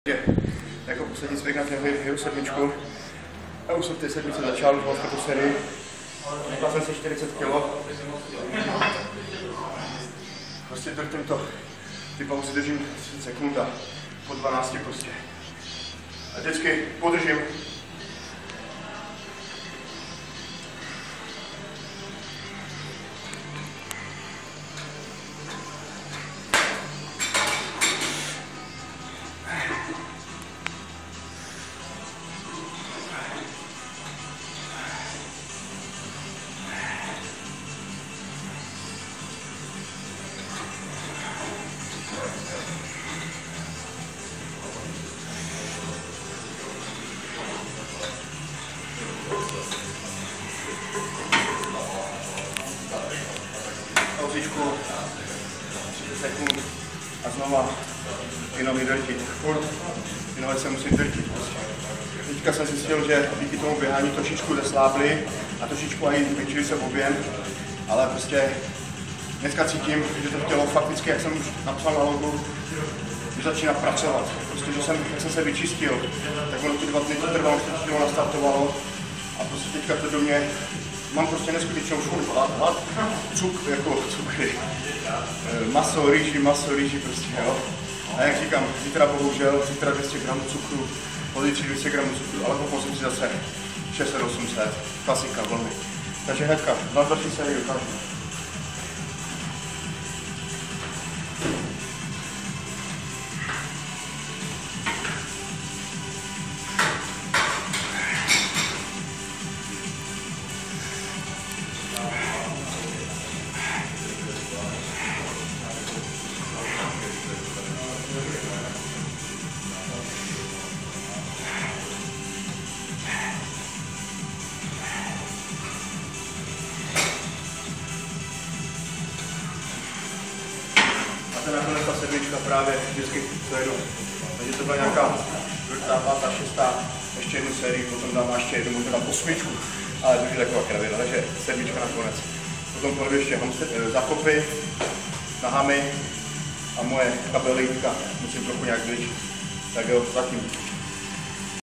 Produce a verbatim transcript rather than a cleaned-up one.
Jako poslední cvik na Hero sedmičku. A už jsem v té sedmice začal, už vlastně tu sérii. Nechal jsem si čtyřicet kilo. Prostě držím to. Ty pauzy držím třicet sekund a po dvanácti prostě. A vždycky podržím. Pauzičku, třicet sekund a znova jenom drtit. Furt jenom se musím drtit. Teďka jsem zjistil, že díky tomu běhání trošičku zeslábli a trošičku i zvětšili se objem, ale prostě dneska cítím, že to tělo fakticky, jak jsem už napsal na logu, že začíná pracovat. Prostě, že jsem, jak jsem se vyčistil, tak ono ty dva dny to trvalo, že to tělo nastartovalo a prostě teďka to do mě mám prostě neskutečnou školu, hlad, hlad, cuk, jako cukry, maso, rýži, maso, rýži prostě, jo. A jak říkám, zítra bohužel, zítra dvě stě gramů cukru, pozítří dvě stě gramů cukru, ale po si zase šest set osm set, klasika, vlny. Takže hnedka, dva další série, ukážu. A nakonec ta sedmička právě vždycky dojedu. Takže to byla nějaká čtvrtá, pátá, šestá, ještě jednu sérii, potom dám ještě jednu, možná osmičku, ale to je taková kravina, takže sedmička nakonec. Potom pojedu ještě zakopy, nahami a moje kabelítka musím trochu nějak zvětšit. Tak jo, zatím.